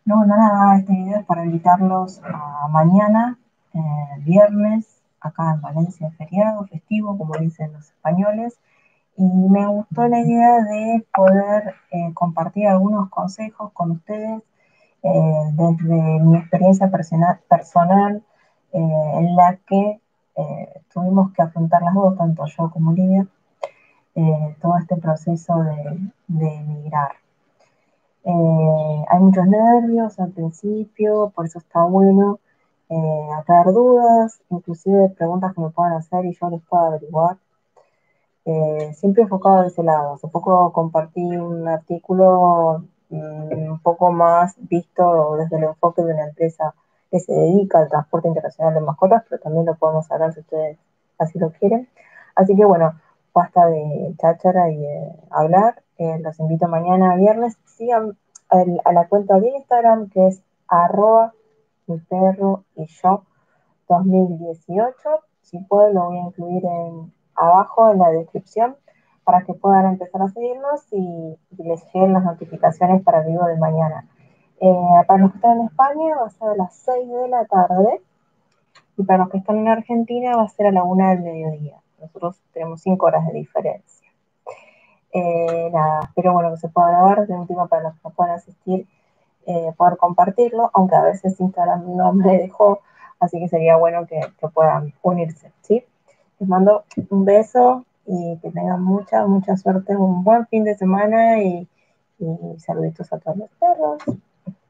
No, nada, este video es para invitarlos a mañana, viernes, acá en Valencia, feriado, festivo, como dicen los españoles, y me gustó la idea de poder compartir algunos consejos con ustedes desde mi experiencia personal en la que tuvimos que afrontar las dos, tanto yo como Lidia, todo este proceso de emigrar. Hay muchos nervios al principio, por eso está bueno aclarar dudas, inclusive preguntas que me puedan hacer y yo les puedo averiguar. Siempre enfocado de ese lado. Hace poco compartí un artículo un poco más visto desde el enfoque de una empresa que se dedica al transporte internacional de mascotas, pero también lo podemos hablar si ustedes así lo quieren. Así que bueno, basta de cháchara y de hablar. Los invito mañana viernes. Sigan a la cuenta de Instagram que es arroba mi perro y yo 2018. Si puedo, lo voy a incluir abajo en la descripción para que puedan empezar a seguirnos y les lleguen las notificaciones para el vivo de mañana. Para los que están en España va a ser a las 6 de la tarde y para los que están en Argentina va a ser a la 1 del mediodía. Nosotros tenemos 5 horas de diferencia. Nada, espero bueno que se pueda grabar de última para los que no puedan asistir, poder compartirlo, aunque a veces Instagram no me dejó, así que sería bueno que puedan unirse, ¿sí? Les mando un beso y que tengan mucha, mucha suerte, un buen fin de semana y saluditos a todos los perros.